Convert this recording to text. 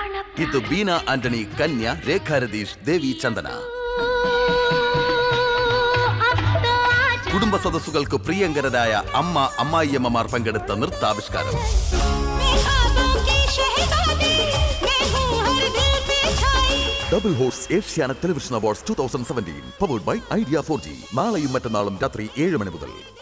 ഇത് ബീന ആന്റണി, കന്യ, രേഖ രതീഷ്, ദേവി ചന്ദന. കുടുംബ സദസ്സുകൾക്ക് പ്രിയങ്കരരായ അമ്മായി അമ്മമാർ പങ്കെടുത്ത നൃത്താവിഷ്കാരം. Double hosts Asianet Television Awards 2017, powered by Idea 4G. നാളെയും മറ്റന്നാളും രാത്രി 7 മണി മുതൽ.